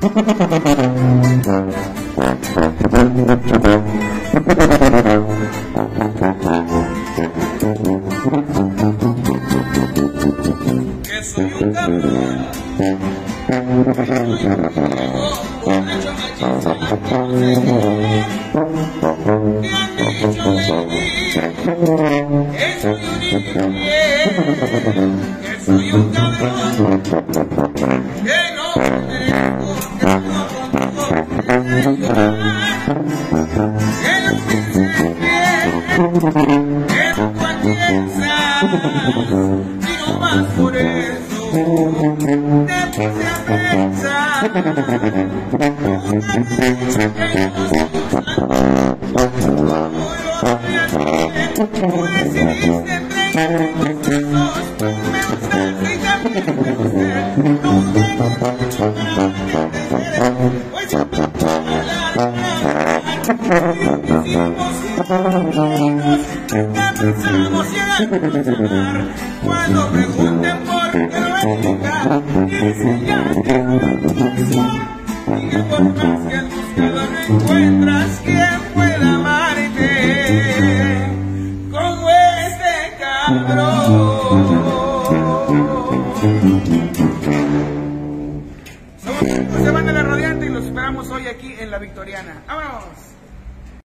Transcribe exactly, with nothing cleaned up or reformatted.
Que soy un cabrón, por hecho machismo, que han dicho de mí, que soy un infiel, que soy un cabrón, que no merezco, que no conmigo, que no fuiste fiel, que nunca piensas, y no más por eso te puse a pensar, que tú decidiste ver mis besos, me gustaste y también me gusté, no pues yo empezamos a evolucionar. Cuando pregunten por qué no me digan, y dicen ya no y por más que el buscador no encuentras quien pueda amarte como este cabrón. Somos José Banda La Radiante y los esperamos hoy aquí en La Victoriana.